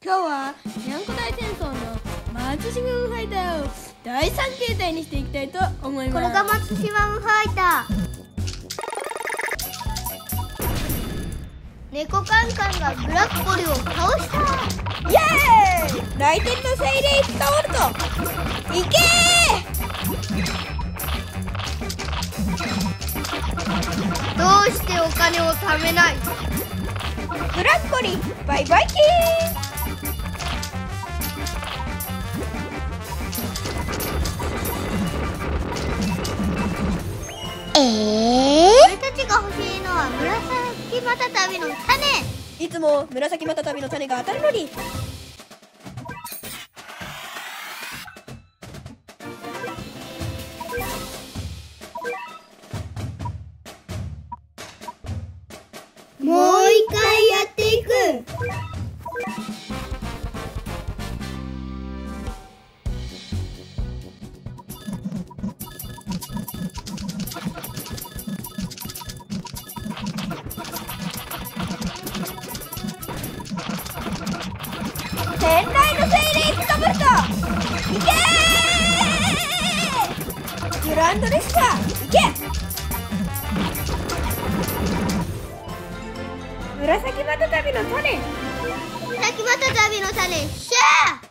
今日はにゃんこ大戦争の松島ファイターを第3形態にしていきたいと思います。 これが松島ファイター。猫カンカンがブラッコリを倒した。 イエーイ。来店の精霊伝わるといけー。どうしてお金を貯めない。 ブラッコリーバイバイキー。 俺たちが欲しいのは紫マタタビの種。 いつも紫マタタビの種が当たるのに。 もう一回やっていく。 天雷の精霊つかまるといけー。グランドレスターいけ。紫マタタビの種。 紫マタタビの種シャー。